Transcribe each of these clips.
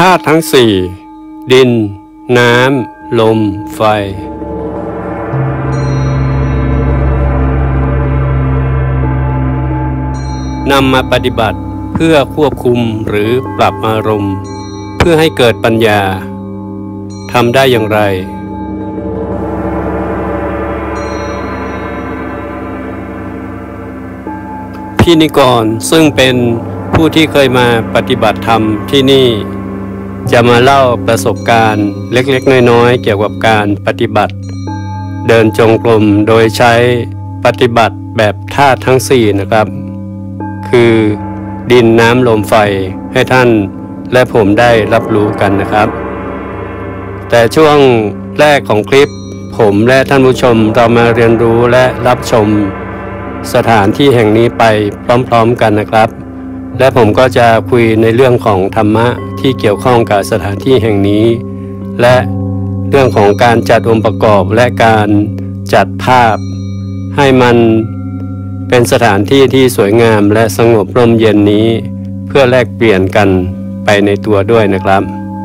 าตุทั้งสี่ดินน้ำลมไฟนำมาปฏิบัติเพื่อควบคุมหรือปรับอารมณ์เพื่อให้เกิดปัญญาทำได้อย่างไรพินิกรซึ่งเป็นผู้ที่เคยมาปฏิบัติธรรมที่นี่จะมาเล่าประสบการณ์เล็กๆน้อยๆเกี่ยวกับการปฏิบัติเดินจงกรมโดยใช้ปฏิบัติแบบธาตุทั้งสี่นะครับคือดินน้ำลมไฟให้ท่านและผมได้รับรู้กันนะครับแต่ช่วงแรกของคลิปผมและท่านผู้ชมเรามาเรียนรู้และรับชมสถานที่แห่งนี้ไปพร้อมๆกันนะครับและผมก็จะคุยในเรื่องของธรรมะที่เกี่ยวข้องกับสถานที่แห่งนี้และเรื่องของการจัดองค์ประกอบและการจัดภาพให้มันเป็นสถานที่ที่สวยงามและสงบร่มเย็นนี้เพื่อแลกเปลี่ยนกันไปในตัวด้วยนะครับ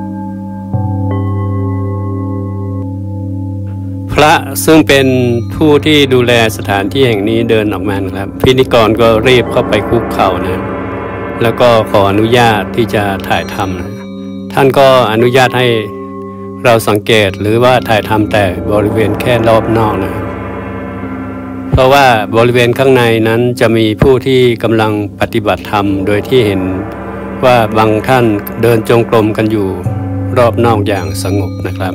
พระซึ่งเป็นผู้ที่ดูแลสถานที่แห่งนี้เดินออกมาครับพิธีกรก็รีบเข้าไปคุกเข่านะแล้วก็ขออนุญาตที่จะถ่ายทำนะท่านก็อนุญาตให้เราสังเกตหรือว่าถ่ายทำแต่บริเวณแค่รอบนอกนะเพราะว่าบริเวณข้างในนั้นจะมีผู้ที่กำลังปฏิบัติธรรมโดยที่เห็นว่าบางท่านเดินจงกรมกันอยู่รอบนอกอย่างสงบนะครับ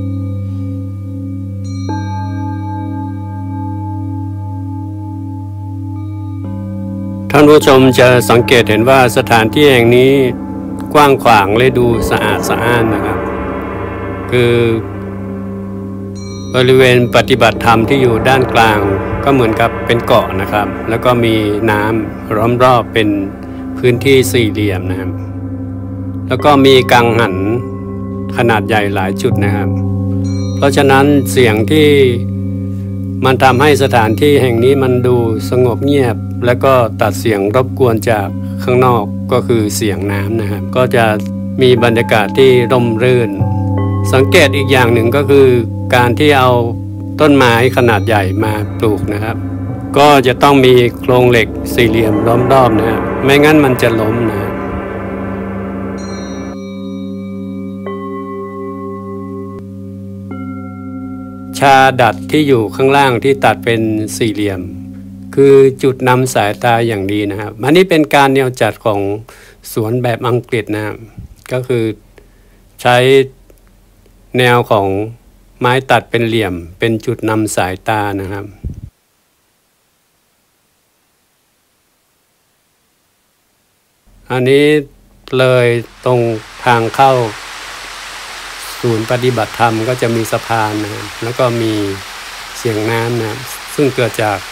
ท่านผู้ชมจะสังเกตเห็นว่าสถานที่แห่งนี้กว้างขวางและดูสะอาดสะอ้านนะครับคือบริเวณปฏิบัติธรรมที่อยู่ด้านกลางก็เหมือนกับเป็นเกาะนะครับแล้วก็มีน้ำล้อมรอบเป็นพื้นที่สี่เหลี่ยมนะครับแล้วก็มีกังหันขนาดใหญ่หลายจุดนะครับเพราะฉะนั้นเสียงที่มันทำให้สถานที่แห่งนี้มันดูสงบเงียบแล้วก็ตัดเสียงรบกวนจากข้างนอกก็คือเสียงน้ำนะครับก็จะมีบรรยากาศที่ร่มรื่นสังเกตอีกอย่างหนึ่งก็คือการที่เอาต้นไม้ขนาดใหญ่มาปลูกนะครับก็จะต้องมีโครงเหล็กสี่เหลี่ยมล้อมรอบนะครับไม่งั้นมันจะล้มนะชาดัดที่อยู่ข้างล่างที่ตัดเป็นสี่เหลี่ยมคือจุดนำสายตาอย่างดีนะครับอันนี้เป็นการแนวจัดของสวนแบบอังกฤษนะครับก็คือใช้แนวของไม้ตัดเป็นเหลี่ยมเป็นจุดนำสายตานะครับอันนี้เลยตรงทางเข้าศูนย์ปฏิบัติธรรมก็จะมีสะพานนะครับแล้วก็มีเสียงน้ำนะครับซึ่งเกิดจาก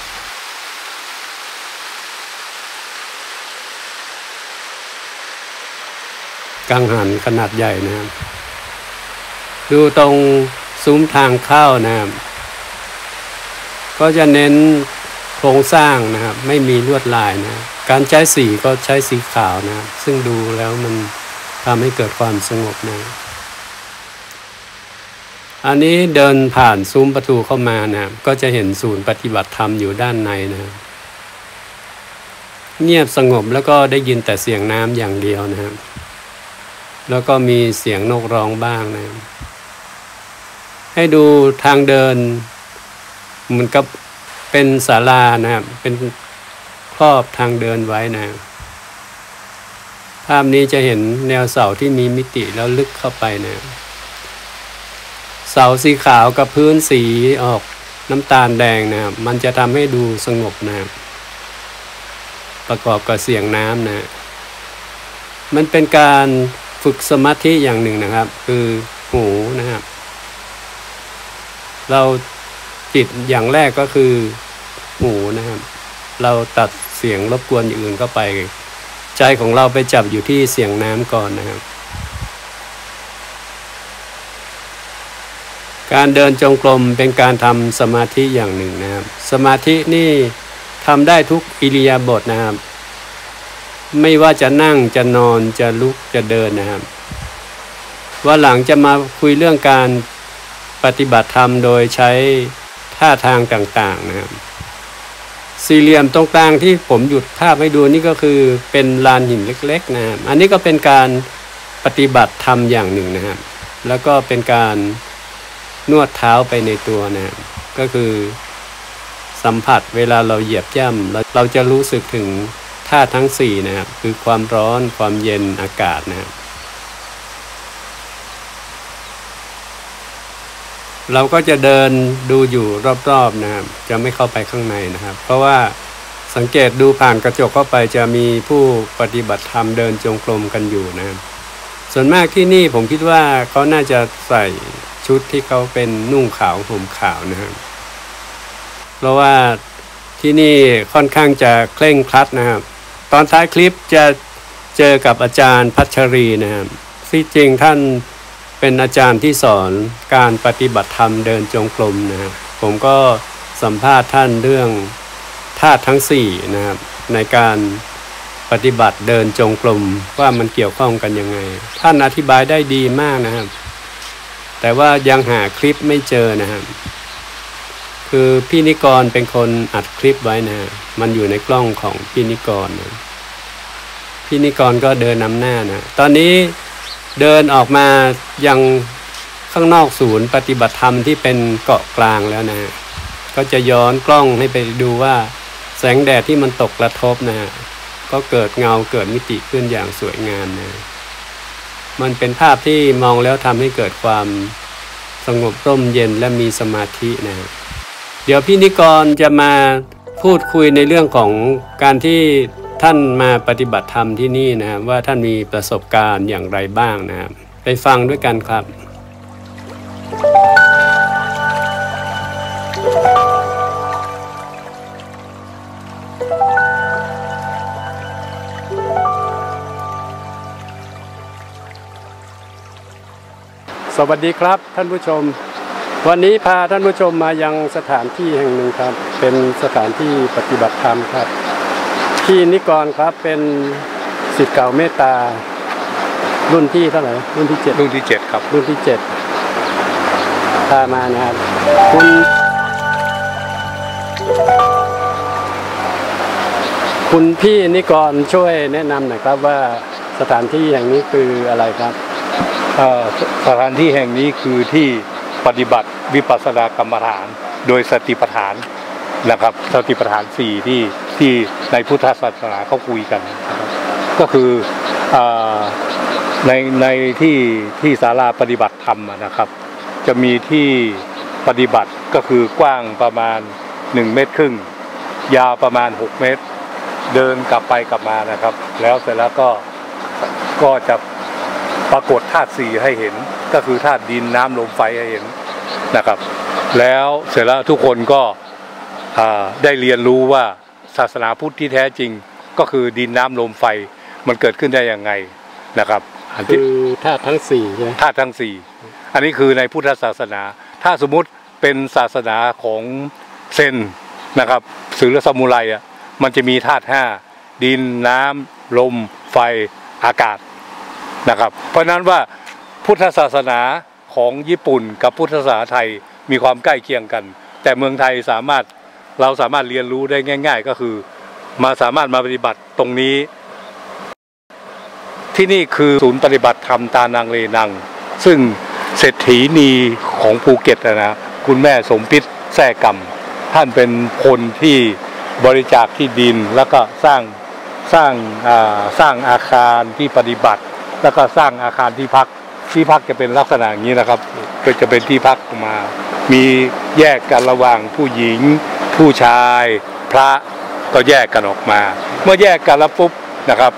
กังหันขนาดใหญ่นะครับดูตรงซุ้มทางเข้านะครับก็จะเน้นโครงสร้างนะครับไม่มีลวดลายนะการใช้สีก็ใช้สีขาวนะซึ่งดูแล้วมันทำให้เกิดความสงบนะอันนี้เดินผ่านซุ้มประตูเข้ามานะก็จะเห็นศูนย์ปฏิบัติธรรมอยู่ด้านในนะเงียบสงบแล้วก็ได้ยินแต่เสียงน้ำอย่างเดียวนะครับแล้วก็มีเสียงนกร้องบ้างนะให้ดูทางเดินเหมือนกับเป็นศาลานะครับเป็นครอบทางเดินไว้นะภาพนี้จะเห็นแนวเสาที่มีมิติแล้วลึกเข้าไปนะเสาสีขาวกับพื้นสีออกน้ำตาลแดงนะครับมันจะทำให้ดูสงบนะครับประกอบกับเสียงน้ำนะมันเป็นการฝึกสมาธิอย่างหนึ่งนะครับคือหูนะครับเราจิตอย่างแรกก็คือหูนะครับเราตัดเสียงรบกวนอย่างอื่นเข้าไปใจของเราไปจับอยู่ที่เสียงน้ำก่อนนะครับการเดินจงกรมเป็นการทำสมาธิอย่างหนึ่งนะครับสมาธินี่ทำได้ทุกอิริยาบถไม่ว่าจะนั่งจะนอนจะลุกจะเดินนะครับว่าหลังจะมาคุยเรื่องการปฏิบัติธรรมโดยใช้ท่าทางต่างๆนะครับสี่เหลี่ยมตรงกลางที่ผมหยุดภาพให้ดูนี่ก็คือเป็นลานหินเล็กๆนะครับอันนี้ก็เป็นการปฏิบัติธรรมอย่างหนึ่งนะครับแล้วก็เป็นการนวดเท้าไปในตัวนะครับก็คือสัมผัสเวลาเราเหยียบย่ำเราจะรู้สึกถึงธาตุทั้งสี่นะครับคือความร้อนความเย็นอากาศนะครับเราก็จะเดินดูอยู่รอบๆนะครับจะไม่เข้าไปข้างในนะครับเพราะว่าสังเกตดูผ่านกระจกเข้าไปจะมีผู้ปฏิบัติธรรมเดินจงกรมกันอยู่นะครับส่วนมากที่นี่ผมคิดว่าเขาน่าจะใส่ชุดที่เขาเป็นนุ่งขาวห่มขาวนะครับเพราะว่าที่นี่ค่อนข้างจะเคร่งครัดนะครับตอนท้ายคลิปจะเจอกับอาจารย์พัชรีนะครับที่จริงท่านเป็นอาจารย์ที่สอนการปฏิบัติธรรมเดินจงกรมนะครับผมก็สัมภาษณ์ท่านเรื่องธาตุทั้งสี่นะครับในการปฏิบัติเดินจงกรมว่ามันเกี่ยวข้องกันยังไงท่านอธิบายได้ดีมากนะครับแต่ว่ายังหาคลิปไม่เจอนะครับคือพี่นิกรเป็นคนอัดคลิปไว้นะมันอยู่ในกล้องของพี่นิกรนะพี่นิกรก็เดินนำหน้านะตอนนี้เดินออกมายังข้างนอกศูนย์ปฏิบัติธรรมที่เป็นเกาะกลางแล้วนะก็จะย้อนกล้องให้ไปดูว่าแสงแดดที่มันตกกระทบนะก็เกิดเงาเกิดมิติขึ้นอย่างสวยงามนะมันเป็นภาพที่มองแล้วทำให้เกิดความสงบร่มเย็นและมีสมาธินะเดี๋ยวพี่นิกรจะมาพูดคุยในเรื่องของการที่ท่านมาปฏิบัติธรรมที่นี่นะครับว่าท่านมีประสบการณ์อย่างไรบ้างนะครับไปฟังด้วยกันครับสวัสดีครับท่านผู้ชมวันนี้พาท่านผู้ชมมายังสถานที่แห่งหนึ่งครับเป็นสถานที่ปฏิบัติธรรมครับพี่นิกรครับเป็นศิษย์เก่าเมตตารุ่นที่เท่าไหร่รุ่นที่7ครับรุ่นที่7พามานะครับคุณพี่นิกรช่วยแนะนำหน่อยครับว่าสถานที่แห่งนี้คืออะไรครับสถานที่แห่งนี้คือที่ปฏิบัติวิปัสสนากรรมฐานโดยสติปัฏฐานนะครับสติปัฏฐาน4ที่ในพุทธศาสนาเขาคุยกันนะครับก็คือในที่ศาลาปฏิบัติธรรมนะครับจะมีที่ปฏิบัติก็คือกว้างประมาณ1.5 เมตรยาวประมาณ6 เมตรเดินกลับไปกลับมานะครับแล้วเสร็จแล้วก็จะปรากฏธาตุสี่ให้เห็นก็คือธาตุดินน้ำลมไฟให้เห็นนะครับแล้วเสร็จแล้วทุกคนก็ได้เรียนรู้ว่าศาสนาพุทธที่แท้จริงก็คือดินน้ำลมไฟมันเกิดขึ้นได้ยังไงนะครับคือธาตุทั้งสี่ใช่ไหมธาตุทั้งสี่อันนี้คือในพุทธศาสนาถ้าสมมุติเป็นศาสนาของเซนนะครับสือและซามูไรมันจะมีธาตุ5ดินน้ำลมไฟอากาศนะครับเพราะนั้นว่าพุทธศาสนาของญี่ปุ่นกับพุทธศาสนาไทยมีความใกล้เคียงกันแต่เมืองไทยเราสามารถเรียนรู้ได้ง่ายๆก็คือสามารถมาปฏิบัติตรงนี้ที่นี่คือศูนย์ปฏิบัติธรรมตานังเลนังซึ่งเศรษฐีนีของภูเก็ตนะคุณแม่สมพิษแท้กรรมท่านเป็นคนที่บริจาคที่ดินแล้วก็สร้างอาคารที่ปฏิบัติแล้วก็สร้างอาคารที่พักจะเป็นลักษณะอย่างนี้นะครับก็จะเป็นที่พักมามีแยกกันระหว่างผู้หญิงผู้ชายพระก็แยกกันออกมาเมื่อแยกกันแล้วปุ๊บนะครับ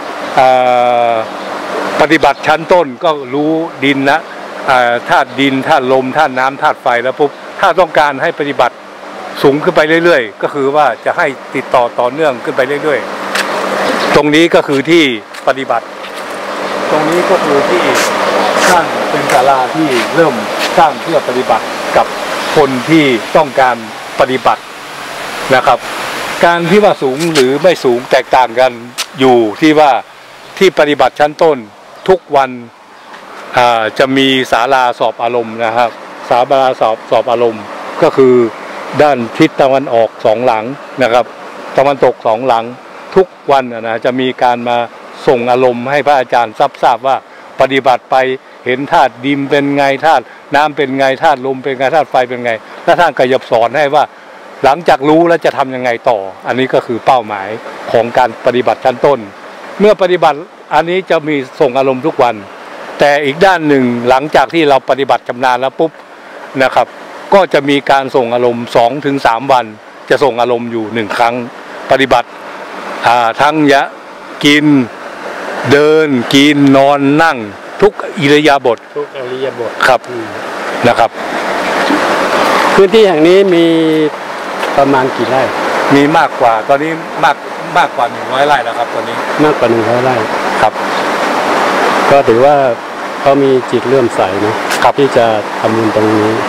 ปฏิบัติชั้นต้นก็รู้ดินนะธาตุดินธาตุลมธาตุน้ำธาตุไฟแล้วปุ๊บถ้าต้องการให้ปฏิบัติสูงขึ้นไปเรื่อยๆก็คือว่าจะให้ติดต่อเนื่องขึ้นไปเรื่อยๆตรงนี้ก็คือที่ปฏิบัติตรงนี้ก็คือที่สร้างเป็นศาลาที่เริ่มสร้างเพื่อปฏิบัติกับคนที่ต้องการปฏิบัตินะครับการที่ว่าสูงหรือไม่สูงแตกต่างกันอยู่ที่ว่าที่ปฏิบัติชั้นต้นทุกวันจะมีศาลาสอบอารมณ์นะครับศาลาสอบอารมณ์ก็คือด้านทิศตะวันออก2 หลังนะครับตะวันตก2 หลังทุกวันนะจะมีการมาส่งอารมณ์ให้พระอาจารย์ทราบว่าปฏิบัติไปเห็นธาตุดินเป็นไงธาตุน้ำเป็นไงธาตุลมเป็นไงธาตุไฟเป็นไงและท่านก็จะสอนให้ว่าหลังจากรู้แล้วจะทำยังไงต่ออันนี้ก็คือเป้าหมายของการปฏิบัติชั้นต้นเมื่อปฏิบัติอันนี้จะมีส่งอารมณ์ทุกวันแต่อีกด้านหนึ่งหลังจากที่เราปฏิบัติชำนาญแล้วปุ๊บนะครับก็จะมีการส่งอารมณ์2 ถึง 3 วันจะส่งอารมณ์อยู่1 ครั้งปฏิบัติทั้งกินเดินกินนอนนั่งทุกอิริยาบถครับนะครับพื้นที่แห่งนี้มีประมาณกี่ไร่มีมากกว่าตอนนี้มากกว่า100 ไร่แล้วครับตอนนี้มากกว่า100 ไร่ครับก็ถือว่าเขามีจิตเลื่อมใสนะครับที่จะทำบุญตรงนี้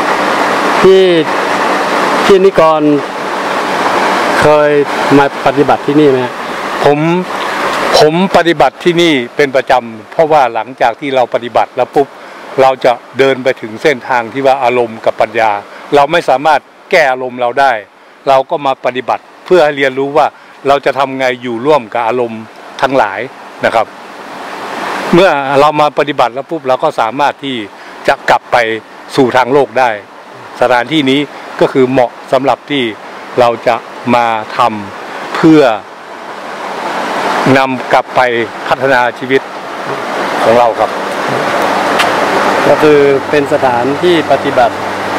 ที่นิกรเคยมาปฏิบัติที่นี่ไหมผมปฏิบัติที่นี่เป็นประจำเพราะว่าหลังจากที่เราปฏิบัติแล้วปุ๊บเราจะเดินไปถึงเส้นทางที่ว่าอารมณ์กับปัญญาเราไม่สามารถแก้อารมณ์เราได้เราก็มาปฏิบัติเพื่อให้เรียนรู้ว่าเราจะทำไงอยู่ร่วมกับอารมณ์ทั้งหลายนะครับเมื่อเรามาปฏิบัติแล้วปุ๊บเราก็สามารถที่จะกลับไปสู่ทางโลกได้สถานที่นี้ก็คือเหมาะสำหรับที่เราจะมาทำเพื่อนำกลับไปพัฒนาชีวิตของเราครับก็คือเป็นสถานที่ปฏิบัติ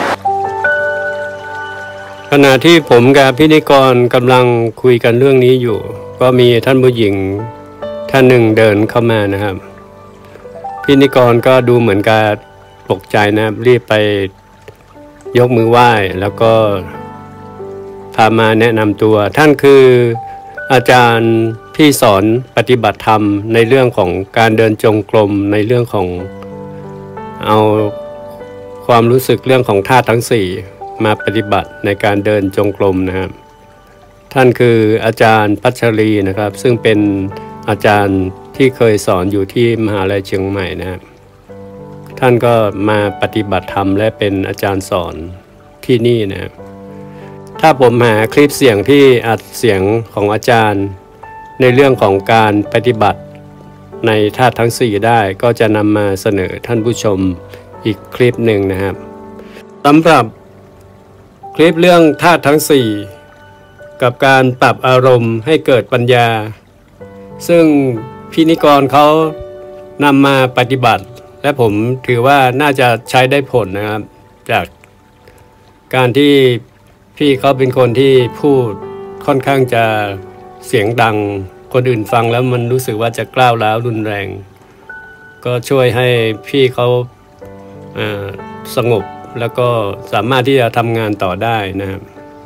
ขณะที่ผมกับพิธีกรกำลังคุยกันเรื่องนี้อยู่ก็มีท่านผู้หญิงท่านหนึ่งเดินเข้ามานะครับพิธีกรก็ดูเหมือนกับตกใจนะครับรีบไปยกมือไหว้แล้วก็พามาแนะนำตัวท่านคืออาจารย์ที่สอนปฏิบัติธรรมในเรื่องของการเดินจงกรมในเรื่องของเอาความรู้สึกเรื่องของธาตุทั้ง4มาปฏิบัติในการเดินจงกรมนะครับท่านคืออาจารย์พัชรีนะครับซึ่งเป็นอาจารย์ที่เคยสอนอยู่ที่มหาลัยเชียงใหม่นะครับท่านก็มาปฏิบัติธรรมและเป็นอาจารย์สอนที่นี่นะครับถ้าผมหาคลิปเสียงที่อัดเสียงของอาจารย์ในเรื่องของการปฏิบัติในธาตุทั้ง4ได้ก็จะนำมาเสนอท่านผู้ชมอีกคลิปหนึ่งนะครับสำหรับคลิปเรื่องธาตุทั้ง4กับการปรับอารมณ์ให้เกิดปัญญาซึ่งพินิกรเขานำมาปฏิบัติและผมถือว่าน่าจะใช้ได้ผลนะครับจากการที่พี่เขาเป็นคนที่พูดค่อนข้างจะเสียงดังคนอื่นฟังแล้วมันรู้สึกว่าจะกล้าวร้าวรุนแรงก็ช่วยให้พี่เขาสงบแล้วก็สามารถที่จะทำงานต่อได้นะครับ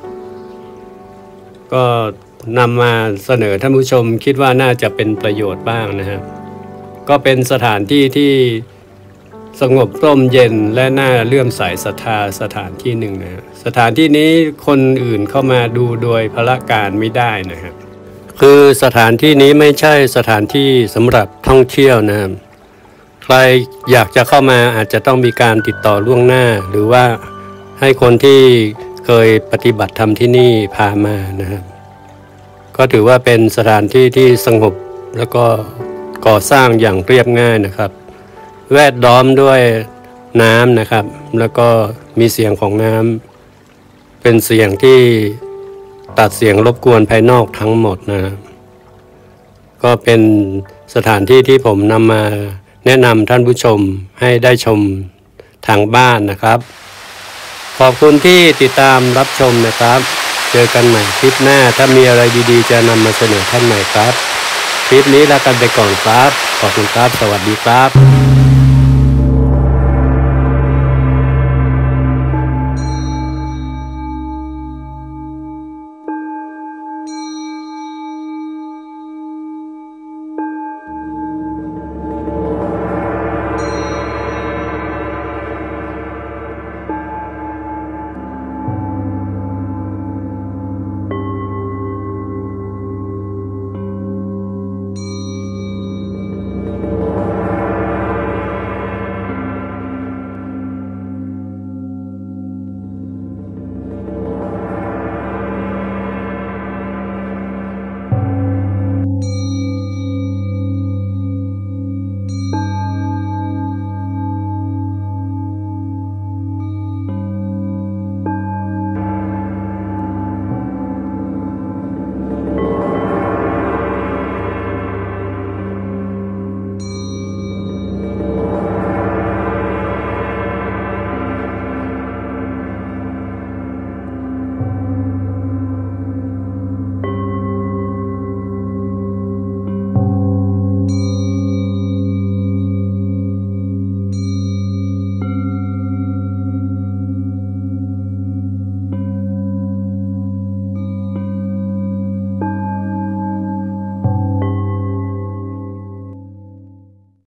ก็นำมาเสนอท่านผู้ชมคิดว่าน่าจะเป็นประโยชน์บ้างนะครับก็เป็นสถานที่ที่สงบร่มเย็นและน่าเลื่อมใสศรัทธาสถานที่หนึ่งนะสถานที่นี้คนอื่นเข้ามาดูโดยพละการไม่ได้นะครับคือสถานที่นี้ไม่ใช่สถานที่สำหรับท่องเที่ยวนะครับใครอยากจะเข้ามาอาจจะต้องมีการติดต่อล่วงหน้าหรือว่าให้คนที่เคยปฏิบัติธรรมที่นี่พามานะครับก็ถือว่าเป็นสถานที่ที่สงบแล้วก็ก่อสร้างอย่างเรียบง่ายนะครับแวดล้อมด้วยน้ำนะครับแล้วก็มีเสียงของน้ำเป็นเสียงที่ตัดเสียงรบกวนภายนอกทั้งหมดนะครับก็เป็นสถานที่ที่ผมนำมาแนะนำท่านผู้ชมให้ได้ชมทางบ้านนะครับขอบคุณที่ติดตามรับชมนะครับเจอกันใหม่คลิปหน้าถ้ามีอะไรดีๆจะนำมาเสนอท่านใหม่ครับคลิปนี้ลากันไปก่อนครับขอบคุณครับสวัสดีครับ